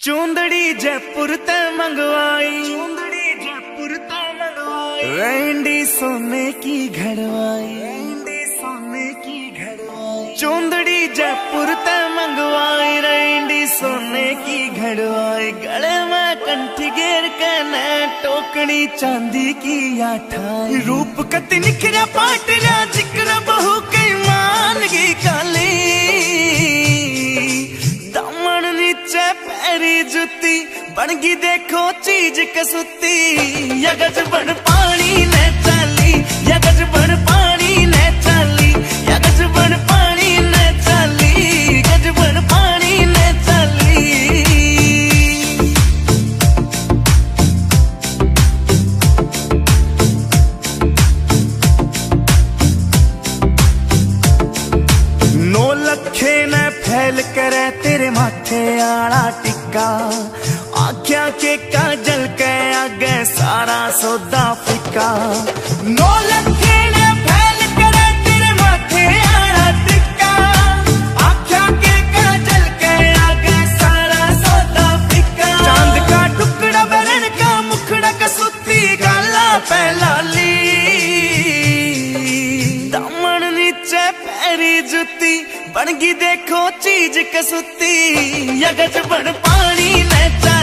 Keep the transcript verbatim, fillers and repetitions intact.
चूंदड़ी जयपुर ते मंगवाई, चूंदड़ी जयपुर ते मंगवाई, रैंडी सोने की घड़वाई, रैंडी सोने की घड़वाई। चूंदड़ी जयपुर ते मंगवाई, रैंडी सोने की घड़वाई। गले में कंठी घेर के ने टोकनी चांदी की आठाई। रूप कति निखरा पाटरा जिक्र बहु के मान की काली। दामन नीचे पैरी जुती बनगी देखो चीज कसुती। यगज बन पानी ने चाली, यगज बन पानी ने चाली, यगज बन पानी ने चाली, गज बन पानी ने चाली। नौ लखे ने फैल करे तेरे माथे आला टिक्का। आख्या के काजल के आगे सारा सौदा फिक्का। नौ लखे ने फैल करे तेरे माथे आला टिक्का। आख्या के काजल के आगे सारा सौदा फिक्का। चांद का टुकड़ा बरन का मुखड़ा कसुती गाला पहलाली। दामन नीचे पैरी जुती बनगी देखो चीज कसुती। यगज बन पानी ने